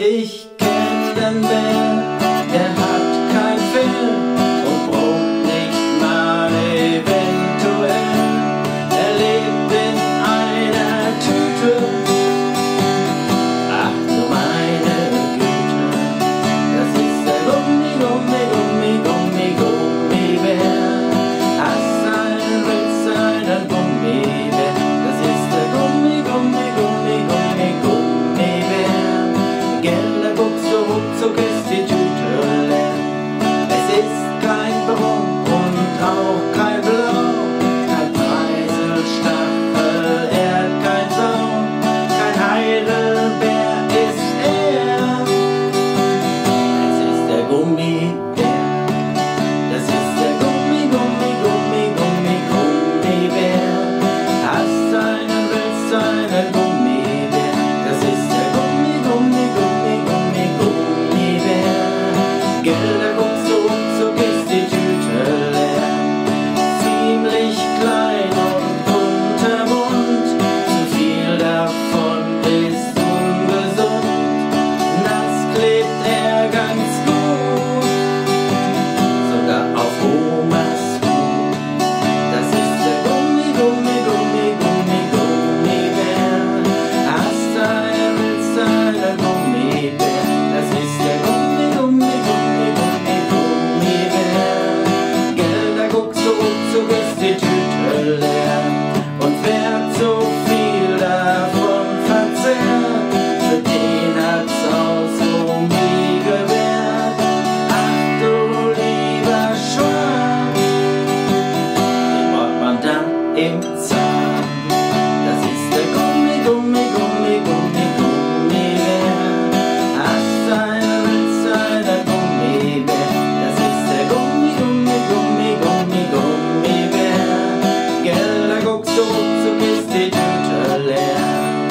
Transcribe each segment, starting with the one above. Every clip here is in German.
Ich kenn den Bär, der hat kein Fell und brummt nicht mal eventuell. Er lebt in einer Tüte, ach du meine Güte. Das ist der Gummibär. Hast einen Witz, einen Gummibär. Das ist der Gummibär. Gelder guckst du ruckzuck ist die Tüte leer. Es ist kein Braun und auch kein Blau, kein Preiselstachel, er hat kein Saum, kein Heidelbeer ist er. Es ist der Gummibär. Das ist der Gummibär. Hast einen Witz, einen Gummibär. Das ist der Gummibär. Gelder guckst du ruckzuck ist die Tüte leer. Ziemlich klein und kunterbunt, zu viel davon ist ungesund. Nass klebt er ganz gut, sogar auf Omas Hut. Das ist der Gummibär. Hast einen Witz, einen Gummibär. Das ist der Gummibär. Gelder guckst du ruckzuck ist die Tüte leer. Und wer zu viel davon verzehrt, für den hat's aus Gummi gewährt. Ach du lieber Schwan, den braucht man dann im Zahn. Das ist der Gummibär. Hast einen Witz, einen Gummibär. Das ist der Gummibär. Gelder guckst du ruckzuck ist die Tüte leer.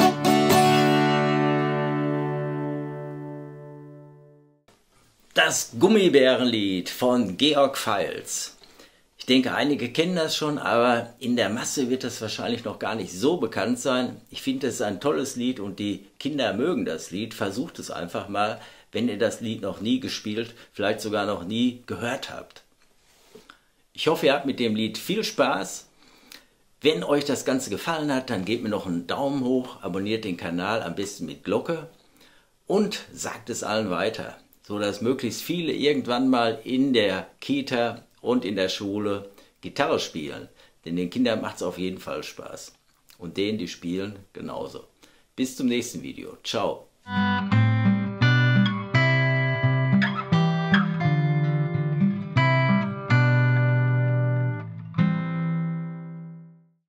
Das Gummibärenlied von Georg Pfalz. Ich denke, einige kennen das schon, aber in der Masse wird das wahrscheinlich noch gar nicht so bekannt sein. Ich finde, es ist ein tolles Lied und die Kinder mögen das Lied. Versucht es einfach mal, wenn ihr das Lied noch nie gespielt, vielleicht sogar noch nie gehört habt. Ich hoffe, ihr habt mit dem Lied viel Spaß. Wenn euch das Ganze gefallen hat, dann gebt mir noch einen Daumen hoch, abonniert den Kanal, am besten mit Glocke und sagt es allen weiter, so dass möglichst viele irgendwann mal in der Kita und in der Schule Gitarre spielen. Denn den Kindern macht es auf jeden Fall Spaß. Und denen, die spielen, genauso. Bis zum nächsten Video. Ciao.